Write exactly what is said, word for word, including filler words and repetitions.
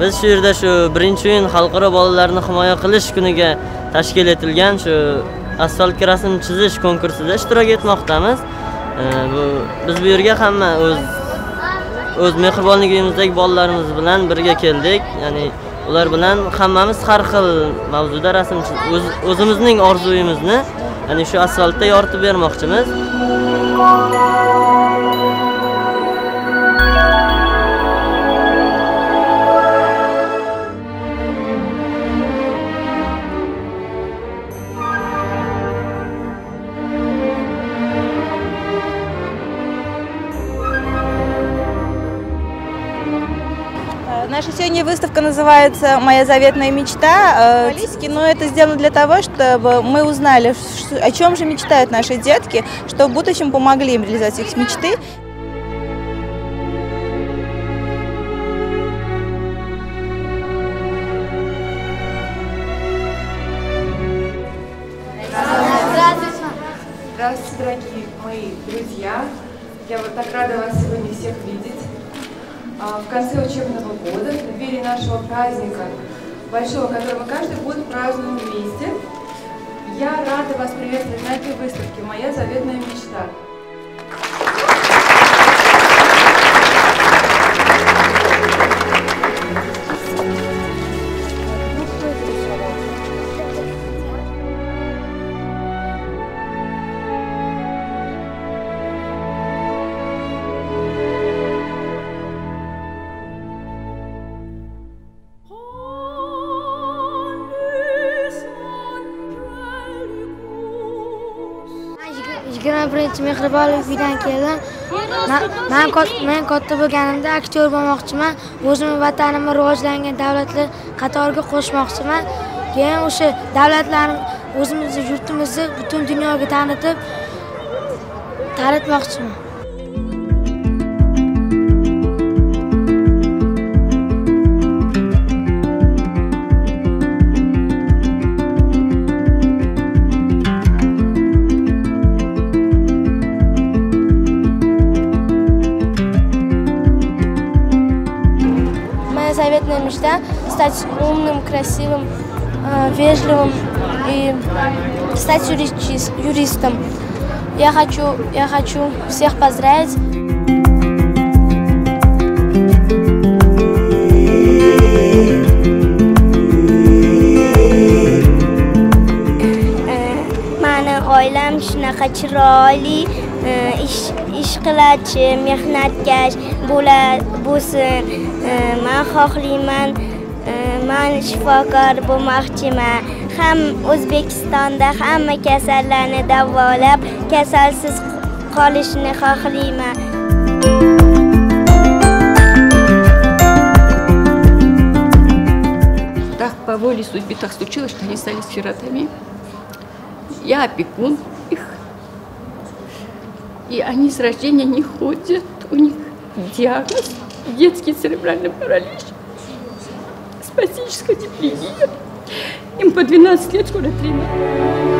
Biz shu yerda shu birinchi o'yin xalqaro bolalarni himoya qilish kuniga tashkil etilgan shu asfaltga rasm chizish konkursida ishtirok etmoqdamiz. Bu biz bu yerga hamma o'z o'z mehribonlik uyimizdagi bolalarimiz bilan birga keldik. Ya'ni ular bilan hammamiz har xil mavzuda rasm o'z, o'zimizning orzuyimizni, ya'ni shu asfaltda yoritib bermoqchimiz. Наша сегодня выставка называется «Моя заветная мечта». Но это сделано для того, чтобы мы узнали, о чем же мечтают наши детки, чтобы в будущем помогли им реализовать их мечты. Здравствуйте, дорогие мои друзья! Я вот так рада вас сегодня всех видеть. В конце учебного года, в преддверии нашего праздника большого, который мы каждый год празднуем вместе, я рада вас приветствовать на этой выставке «Моя заветная мечта». yigirma birinchi mehribonlikdan keldim. Men men katta bo'lganimda aktyor bo'lmoqchiman. O'zimning vatanimni rivojlangan davlatlar qatoriga qo'shmoqchiman. Keyin o'sha davlatlarni o'zimizni yurtimizni butun dunyoga tanitib tanitmoqchiman. Заветная мечта — стать умным, красивым, вежливым и стать юристом. Я хочу, я хочу всех поздравить. Mani oilam shunaqa chiroyli, ish ish qiluvchi, mehnatkash bo'lsin. Men xohlayman, men shifokor bo'lmoqchiman. Ham O'zbekistonda hamma kasallarni davolab, kasalsiz qolishni xohlayman. Так по воле судьбы так случилось, что они стали сиротами. Я опекун их. И они с рождения не ходят. У них диагноз детский церебральный паралич, спастическая диплегия. Им по двенадцать лет, скоро тринадцать.